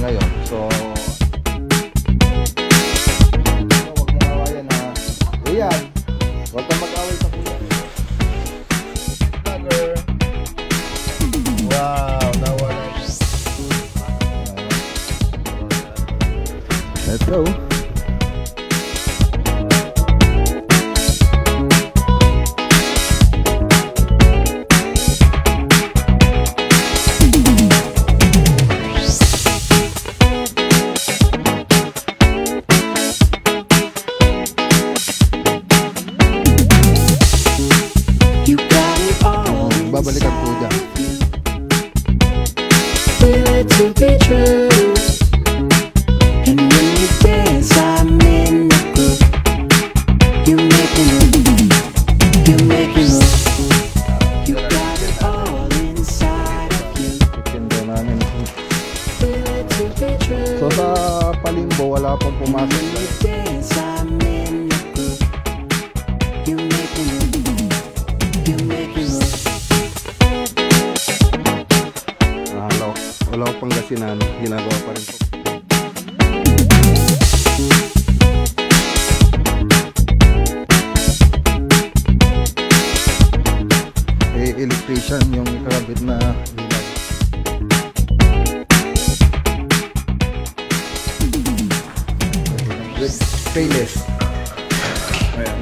ngayon. So huwag mong awayan ha. Ayan, huwag kang mag-away sa kuya. Wow, nawala. Let's go. Babalikan po dyan. Feel it to be true. And when you dance, I'm in the groove. You make me move. You make me move. You got it all inside of you. Feel it to be true. So sa Palimbo, wala pang pumasok. When you dance, I'm in the groove. You make me move. You make me move. Wala ko Pangasinan, ginagawa pa rin po. Electrician yung karabit na ilaw. Payless. Ayan.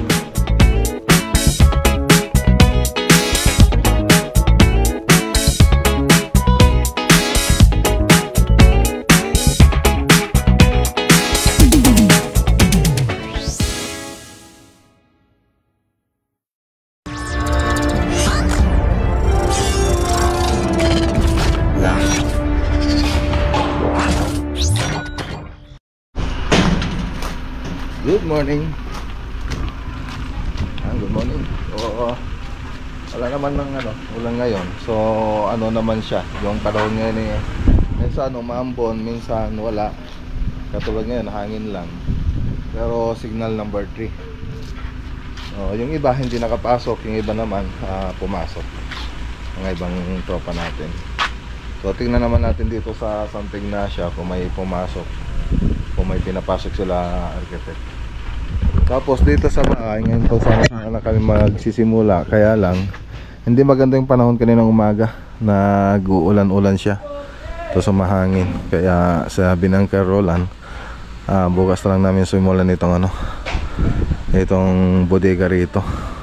Good morning. Good morning. So, wala naman ng ulan ngayon. So, naman siya. Yung panahon ngayon minsan umaambon, minsan wala. Katulad ngayon, hangin lang. Pero signal number 3. So, yung iba hindi nakapasok, yung iba naman pumasok. Mga ibang tropa natin. So, tingnan naman natin dito sa Santa Ignacia kung may pumasok, kung may pinapasok sila architect. Tapos dito sa bahay, ngayon po sana kami magsisimula. Kaya lang, hindi maganda yung panahon kaninang umaga. Nag-uulan-ulan siya. Tapos mahangin. Kaya sabi ng Roland, bukas na lang namin simulan itong itong bodega rito.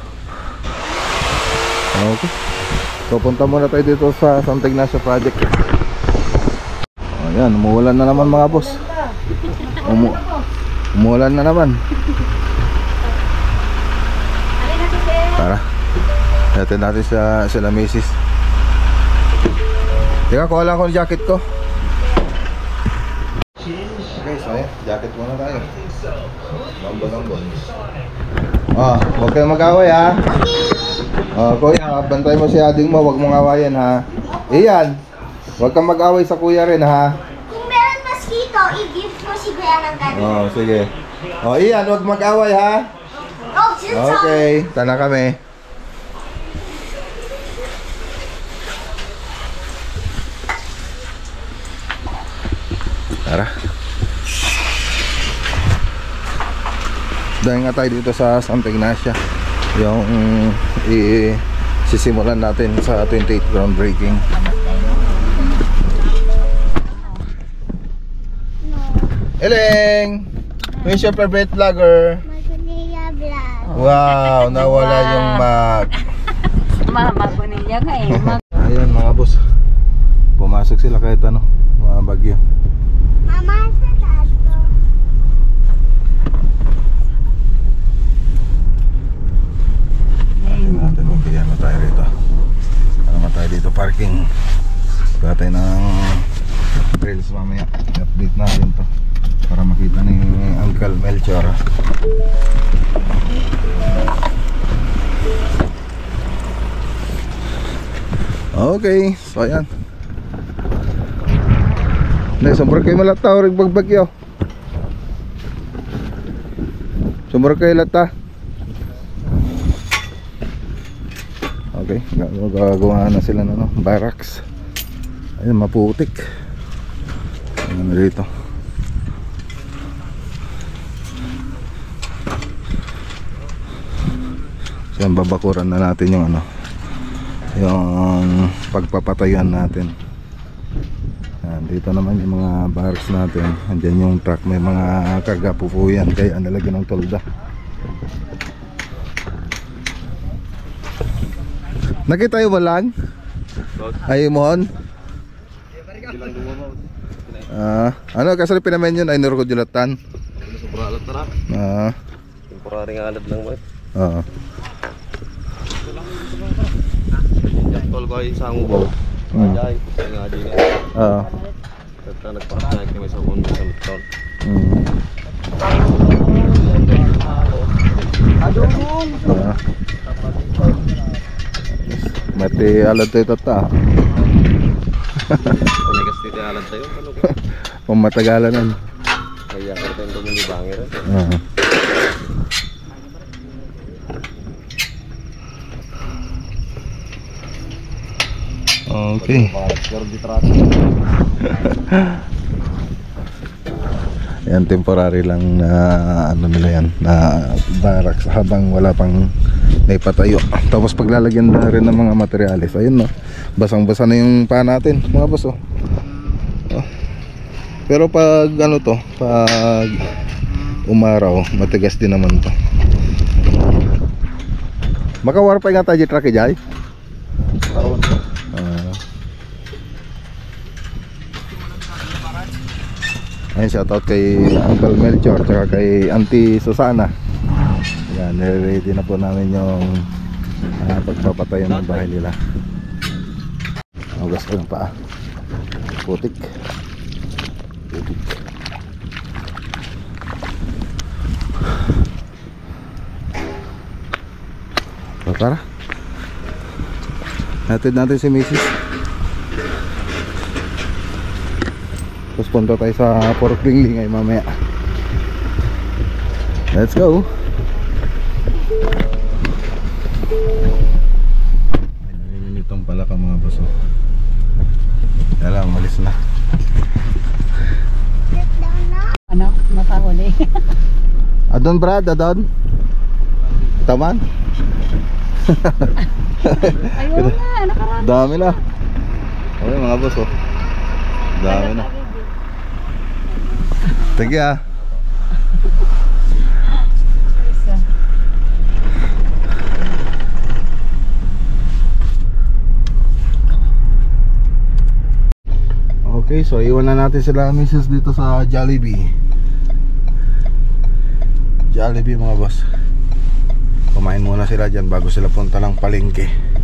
Okay. So punta muna tayo dito sa Santa Ignacia Project. Ayan, umuulan na naman mga boss. Umuulan na naman. Tara, natin natin sila misis. Teka, kuha lang ako ng jacket ko. Okay, so jacket muna tayo. Lambon-lambon. Huwag kayong mag-away ha. Kuya, bantay mo si ading mo. Huwag mong awayan ha. Iyan, huwag kang mag-away sa kuya rin ha. Kung meron mosquito, i-give ko si kuya ng ganito. Sige. Iyan, huwag mag-away ha. Okay, tana kami. Tara. Dahil nga tayo dito sa Santa Ignacia, yung sisimulan natin sa 28th groundbreaking. Eleng! Who's your favorite vlogger? Wow, nawala yung Mama ko niya kay. Ayan mga boss, pumasok sila kahit mga bagyo. Mama, sa tato. Natin magkaya na tayo rito. Naman tayo dito parking. Kaya tayo ng trails mamaya. I-update natin to para makita ni Uncle Melchor. Okay, so ayan. Sobrang kayo malataw rin bagbagyo. Sobrang kayo lata. Okay, gagawa na sila ng barracks. Ayun, maputik. ano dito. So yan, babakuran na natin yung ano, yung pagpapatayuan natin. Yan, dito naman yung mga barracks natin. Andyan yung truck, may mga karga pupuyan kaya nalagyan ng tolda. Nakita yung walang? Ay mohon? Ano kasali pinamen yun? Ay nurukod julatan? Sobra alat na. Temporary nga alat lang ba? Tol ko ay isang ubaw. Ajay, nga di nga. Kata nagpakasay kami sa kondo sa tol. Mati alat tayo tata. Ano kasi di alat tayo? Ano ka? Pamatagalanan. Kaya ka tayo ito muli bangir. Okay. Yan, temporary lang na ano nila yan, na barracks habang wala pang naipatayo. Tapos paglalagyan na rin ng mga materyales. Ayun no, basang-basa na yung paa natin mga boss oh. Pero pag ano to, pag umaraw, matigas din naman to. Makawar pa nga tayo truck eh, Jai? Ayun, shoutout kay Uncle Melchor tsaka kay Auntie Susana. Yan, ready na po namin yung pagpapatayo ng bahay nila. Hugas ko yung paa. Putik. Putik. So, tara. Hatid natin si Mrs. Tapos punta tayo sa Porok Lingling ay mamaya. Let's go. Naninitong pala ka mga baso. Kaya lang, malis na. Ano? Makahuli. Adon Brad, adon. Taman. Ayun na, nakarami. Dami na. Okay mga baso. Dami na. Sige ah. Okay, so iwan na natin sila Mrs. dito sa Jollibee. Jollibee mga boss. Kumain muna sila dyan bago sila punta ng palengke.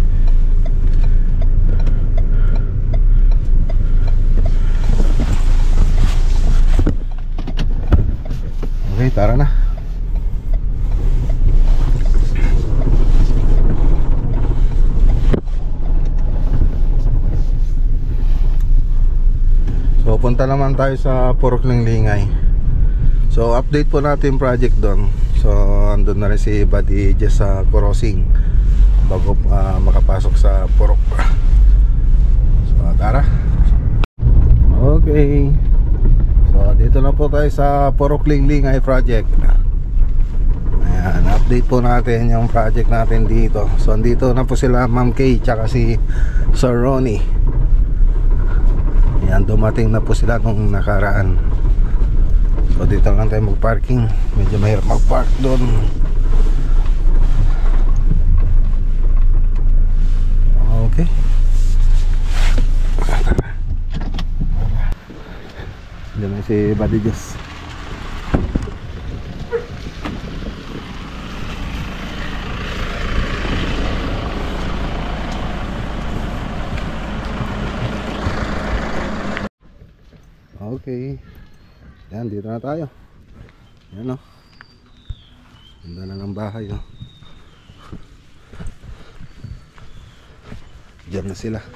Okay, tara na. So punta naman tayo sa Porok Linglingay. So update po natin yung project doon. So andun na rin si Buddy Jess sa crossing bago makapasok sa Porok. So tara. Okay. So dito na po tayo sa Porok Linglingay project. Ayan, update po natin yung project natin dito. So andito na po sila Ma'am Kay tsaka si Sir Ronnie. Ayan, dumating na po sila nung nakaraan. So dito lang tayo mag-parking. Medyo mahirap mag-park doon. Okay. Diyan na si Buddy Jess. Okay. Yan, dito na tayo. Yan o. Ganda na ng bahay o. Diyan na sila.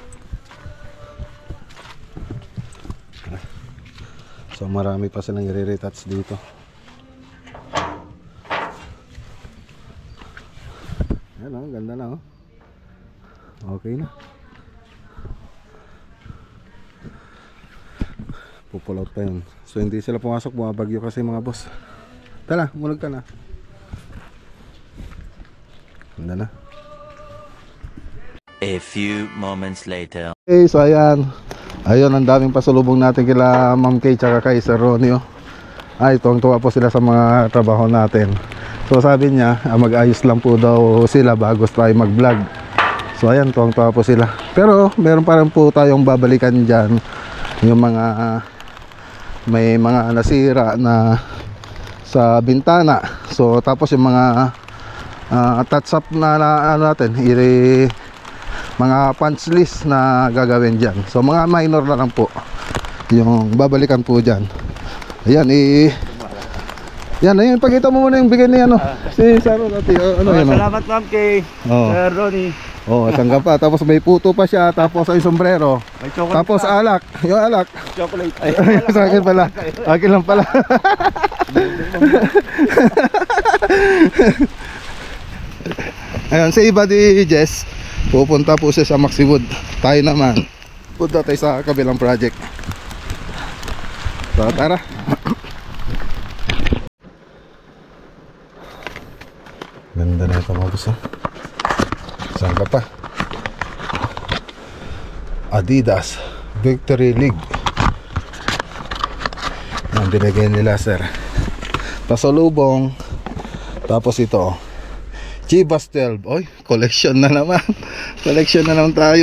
So marami pa silang i-retouch dito. Yan o, ganda na o. Okay na. Pupull out pa yun. So hindi sila pumasok, bumabagyo kasi mga boss. Tala, mulag ka na. Ganda na. A few moments later. Okay, so ayan. Ayun, ang daming pasulubong natin kila Ma'am Kay tsaka kay Sir Ronnie. Ay, tuwang-tuwa po sila sa mga trabaho natin. So sabi niya, mag-ayos lang po daw sila bago tayo mag-vlog. So ayan, tuwang-tuwa po sila. Pero meron pa rin po tayong babalikan dyan. Yung mga may mga nasira na sa bintana. So tapos yung mga touch up na ano natin, mga punch list na gagawin dyan. So mga minor na lang po yung babalikan po dyan. Ayan, yan, ayun, pakita mo muna yung bigay ni ano si Saro dati. Ano yan? Salamat Ma'am Kay. Sir Ronnie. Isang pa. Tapos may puto pa siya. Tapos ay sombrero. May chocolate. Tapos alak. Yung alak. Chocolate. Sa akin pala. Akin lang pala. Ayun, si iba di Jess, pupunta po siya sa Maxiwood. Tayo naman, punta tayo sa kabilang project. So tara. Ganda na ito mga gusto. Saan ka pa? Adidas Victory League. Ang binigay nila sir. Pasalubong. Tapos ito Chivas 12. Oy, collection na naman. Collection na naman tayo.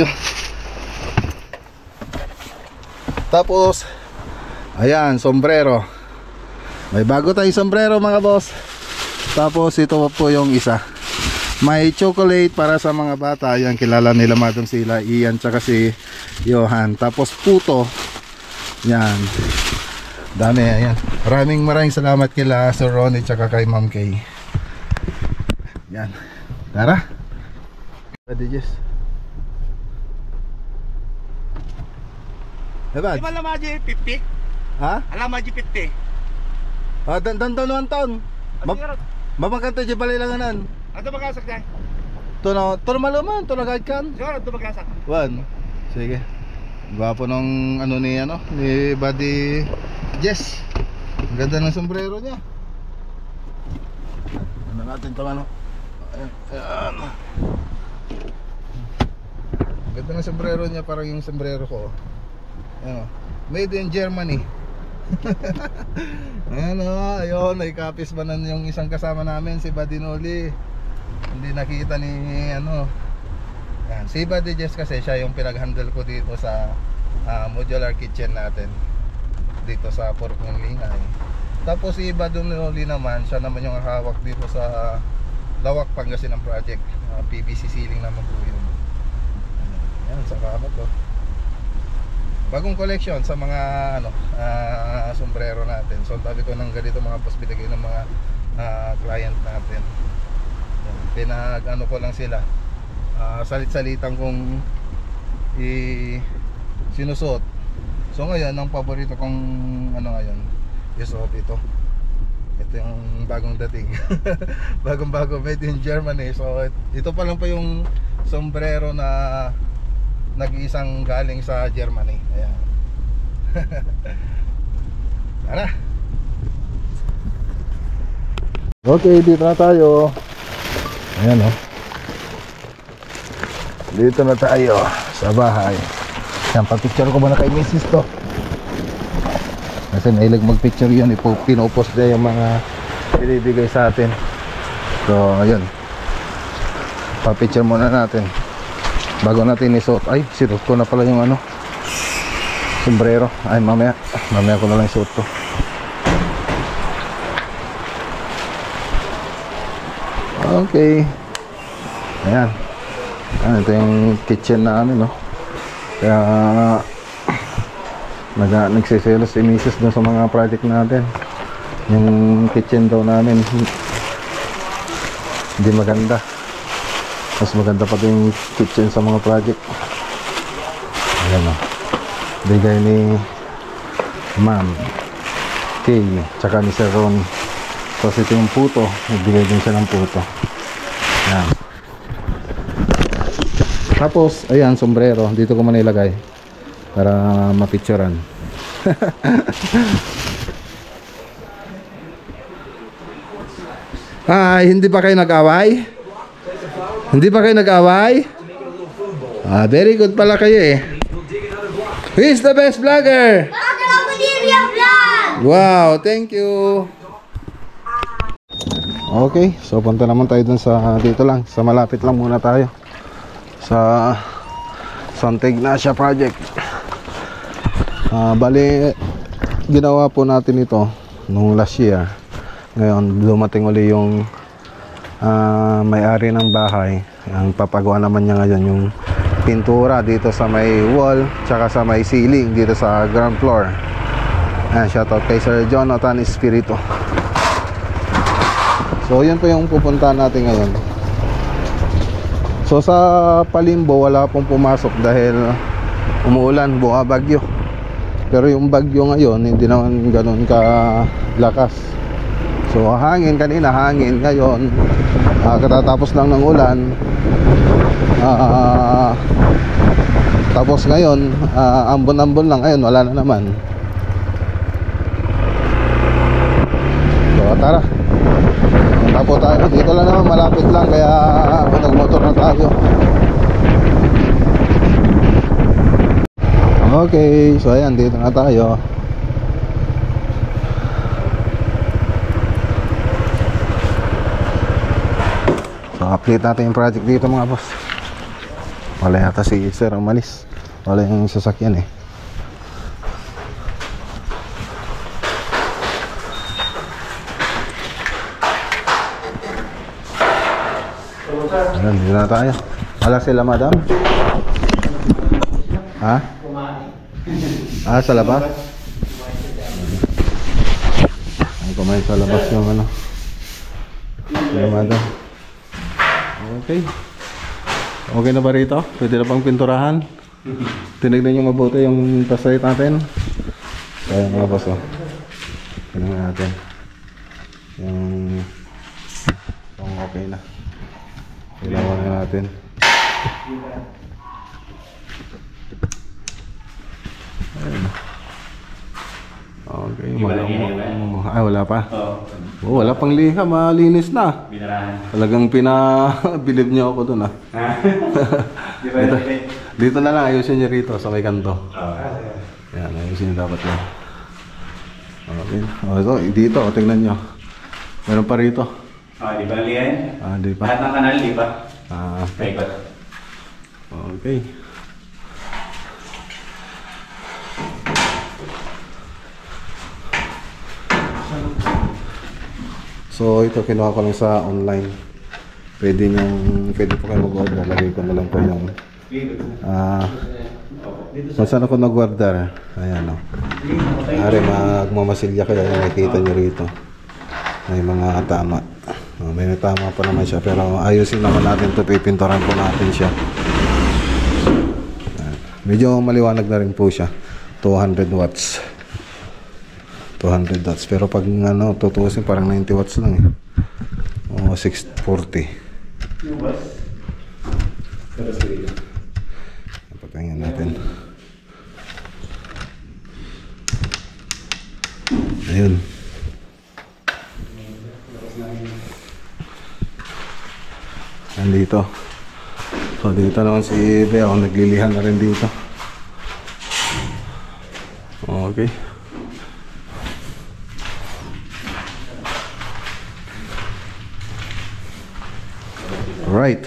Tapos ayan, sombrero. May bago tayong sombrero mga boss. Tapos ito po yung isa. May chocolate para sa mga bata. Yan, kilala nila madam sila Ian tsaka si Johan. Tapos puto. Yan. Dami, ayan. Maraming salamat kila Sir Ronnie tsaka kay Ma'am Kay. Yan. Tara. Ready, Jess? Ebad? Di ba alam mo Haji 50? Ha? Alam mo Haji 50? Dandanuan taon. Mapagkanta dyan balilanganan. Ano magasak dyan? Ito malaman. Ito nagahit kan. Siguro ito magasak. One. Sige. Gwapo nung ano ni Buddy Jess. Ang ganda ng sombrero niya. Ano natin ito ano? Ayan. Ang ganda ng sombrero niya, parang yung sombrero ko. Ayan. Made in Germany. Ayan o, ayun, naikapis ba na yung isang kasama namin, si Buddy Noli. Hindi nakita ni Ayan, si Buddy Jess kasi siya yung pinag-handle ko dito sa modular kitchen natin dito sa Porkong Lingay. Tapos si Buddy Noli naman, siya naman yung hawak dito sa Lawak Pangasinan project. PVC ceiling naman po yun. Ayan, sa kamat to. Bagong collection sa mga sombrero natin. So tabi ko ng ganito mga boss, binigay ng mga client natin. Pinag ko lang sila, salit-salitan kong sinusot. So ngayon ang paborito kong ngayon isuot ito. Ito yung bagong dating. Bagong-bago, made in Germany. So ito pa lang pa yung sombrero na nag-iisang galing sa Germany. Ayan. Tara. Okay, dito na tayo. Ayan o. Dito na tayo sa bahay. Ayan, pa-picture ko muna kay Mrs. to. Kasi nailag mag-picture yun. Pinopost niya yung mga binibigay sa atin. So, ayun. Pa-picture muna natin bago natin isuot. Ay, sinuot ko na pala yung sombrero. Ay, mamaya ko na lang isuot to. Okay. Ayan. Ito yung kitchen namin, no? Kaya nagsiselos si Mrs. dun sa mga project natin. Yung kitchen daw namin hindi maganda. Mas maganda pa din yung kitchen sa mga project. Ayan o. Bigay ni Ma'am Kay tsaka ni Sir Ron. Tapos ito yung puto. Nagbigay din siya ng puto. Ayan. Tapos ayan, sombrero. Dito ko man ilagay para mapicturean. Hi, hindi ba kayo nag-away? Hindi ba kayo nag-away? Very good pala kayo eh. Who is the best vlogger? Wow, thank you. Okay, so punta naman tayo dun sa dito lang, sa malapit lang muna tayo. Sa Santa Ignacia project. Bali, ginawa po natin ito nung last year. Ngayon, dumating uli yung may-ari ng bahay. Ang papagawa naman niya ngayon yung pintura dito sa may wall, tsaka sa may ceiling dito sa ground floor. Shoutout kay Sir Jonathan Espiritu. So, yun po yung pupuntahan natin ngayon. So, sa Palimbo, wala pong pumasok dahil umuulan, bagyo. Pero yung bagyo ngayon, hindi naman ganun kalakas. So hangin kanina, hangin ngayon. Katatapos lang ng ulan. Tapos ngayon, ambon-ambon lang. Ayun, wala na naman. So tara. Punta po tayo. Dito lang naman, malapit lang. Kaya nagmotor na tayo. Okay, so ayan, dito na tayo. Update natin yung project dito mga boss. Wala yata si sir umalis. Wala yung sasakyan eh. Ayan, dito na tayo. Wala sila madam? Ha? Sa labas? Ay, kumain sa labas yung ano. Yung madam. Okay. Okay na ba rito? Pwede na pang pinturahan? Tinignan nyo mabuti yung pasayit natin. Kaya mga boss, oh. Tingnan natin. Yung okay na. Ilawan na natin. Ayun. Okay, wala pa. Oh, wala pang liha, malinis na. Talagang pinabilib niyo ako dun dito na lang, ayusin niyo rito sa may kanto. Yan, ayusin niyo dapat yan. Okay. So, dito, tingnan niyo. Meron pa rito. Di ba liyan? Di pa. Lahat ng kanal, di ba? Paikot. Okay. So ito kinuha ko lang sa online. Pwede po kayo mag-order. Lagay ko na lang po yung kung saan ako nag-order. Ayan o. Ari magmamasilya kayo. Nakikita nyo rito. May mga tama. May tama pa naman siya. Pero ayusin naman natin ito. Pipinturan po natin siya. Medyo maliwanag na rin po siya. 200 watts. 200 watts. Pero pag tutuusin parang 90 watts lang eh. O 640. Patingin natin. Ayun. Nandito. So dito naman si Bea. Naglilihan na rin dito. Okay. Right.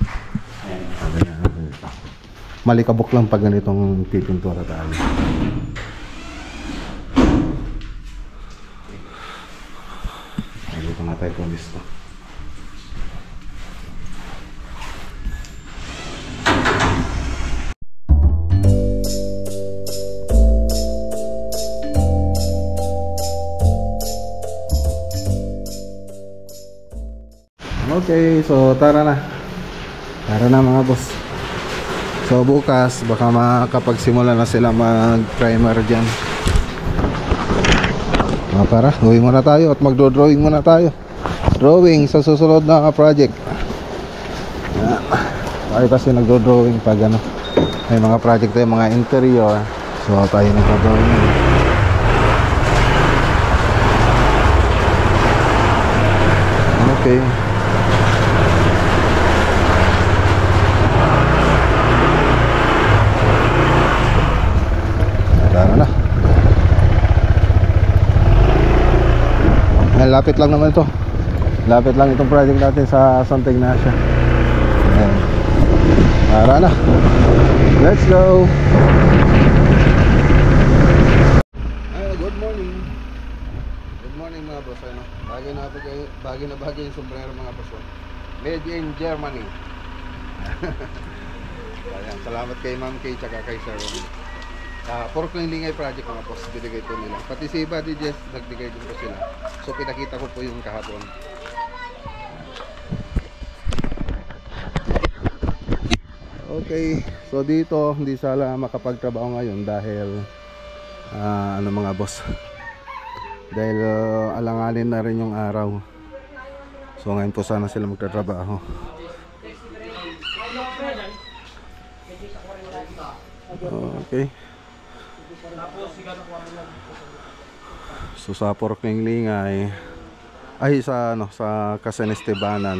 Malikabok lang pag ganitong pipintura tayo. Dito na tayo kung gusto. Okay, so tara na. Tara na mga boss. So bukas baka makapagsimula na sila mag-primer dyan. Tara, uwi muna tayo at magdo-drawing muna tayo. Drawing sa susunod na project. Tayo kasi nagdo-drawing pag may mga project tayo, mga interior. So tayo nagdo-drawing. Okay. Tara na. Ayan, lapit lang naman ito. Lapit lang itong project natin sa Santa Ignacia. Ayan. Tara na. Let's go. Good morning. Good morning mga boss. Ano? Bagay na bagay yung sombrero mga boss. Made in Germany. Ayan, salamat kay Ma'am Kay tsaka kay Sir Ron. Pork Lingay project mga boss, binigay po nila. Pati si Buddy Jess, nagbigay din po sila. So pinakita ko po yung kahapon. Okay, so dito hindi sala makapagtrabaho ngayon dahil ano mga boss, dahil alanganin na rin yung araw. So ngayon po sana sila magtatrabaho. Okay. So sa Pork Lingay ay sa ano, sa Casan Estebanan,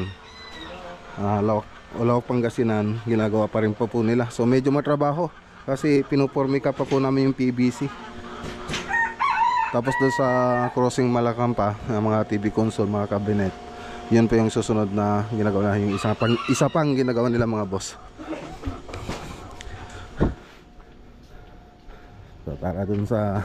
Lawak Pangasinan, ginagawa pa rin po nila. So medyo matrabaho kasi pinupormika pa po namin yung PVC. Tapos doon sa crossing Malacampa, mga TV console, mga cabinet, yun po yung susunod na ginagawa na, yung isa pang ginagawa nila mga boss. So tara dun sa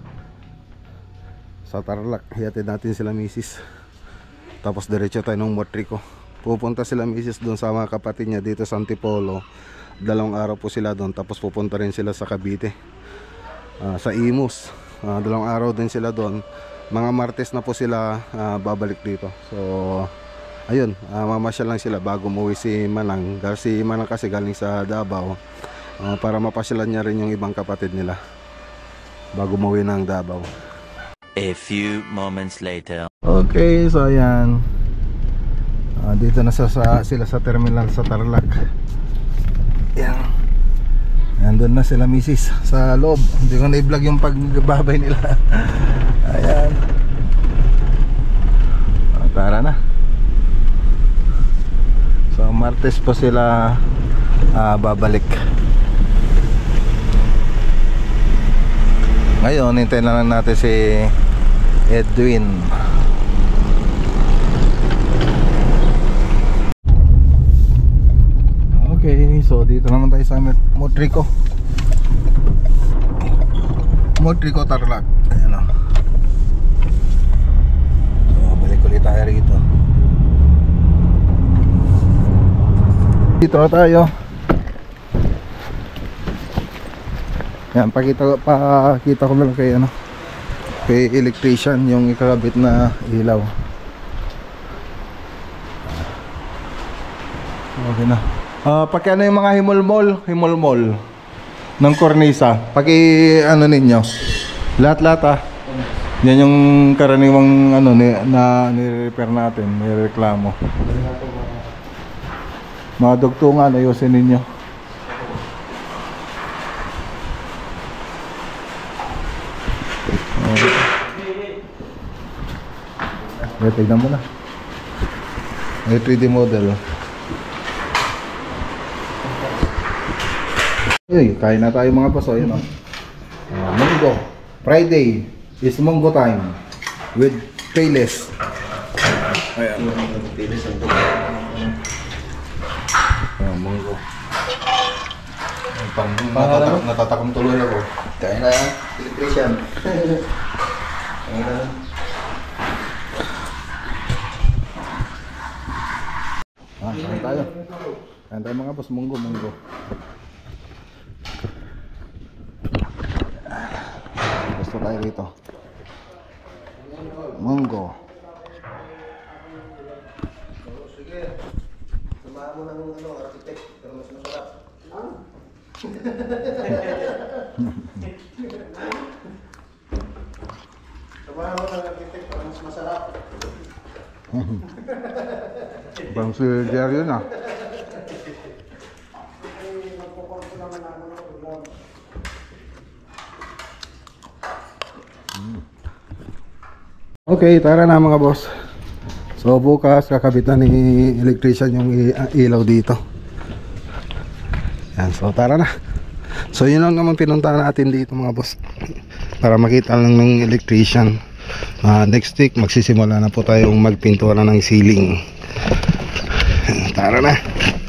Tarlac, hihatid natin sila misis. Tapos diretso tayo ng Motrico. Pupunta sila misis doon sa mga kapatid niya dito sa Antipolo. 2 araw po sila doon. Tapos pupunta rin sila sa Cavite, sa Imus. 2 araw din sila doon. Mga Martes na po sila babalik dito. So ayun, mamasyal lang sila bago umuwi si Manang. Si Manang kasi galing sa Davao, para mapasyalan niya rin yung ibang kapatid nila bago umuwi ng Davao. A few moments later. Okay, so ayan, dito na sila sa terminal sa Tarlac. Ayan, nandun na sila misis sa loob. Hindi ko na-vlog yung pagbabay nila. Ayan, tara na. So Martes po sila babalik. Ngayon hintayin na lang natin si Edwin. Okay, so dito naman tayo sa Motrico. Motrico Tarlac. Ayan o. So balik ulit tayo rito. Dito na tayo. Yan, pakita ko lang kay kay electrician yung ikakabit na ilaw. Okay na. Paki yung mga himolmol ng kornisa. Paki ninyo. Lahat yan yung karaniwang na ni-repair natin, ni-reklamo. Mga dugtungan ayusin ninyo. Tignan mo na. May 3D model. Uy, kain na tayo mga boss. Ayun o. Munggo. Friday is Munggo time with Payless. Ayan. Munggo. Natatakam tuloy ako. Kain na electrician. Kain na. Kain tayo mga boss, munggo. Gusto tayo rito. Munggo. Sige. Samahan mo ng architect, pero mas masarap. Samahan mo ng architect, pero mas masarap. Bang si Jerry yun ah. Okay, tara na mga boss. So bukas kakabitan ni electrician yung ilaw dito. Yan, so tara na. So yun lang naman pinuntahan natin dito mga boss, para makita lang ng electrician. Next week magsisimula na po tayong magpintura ng ceiling. Tara na.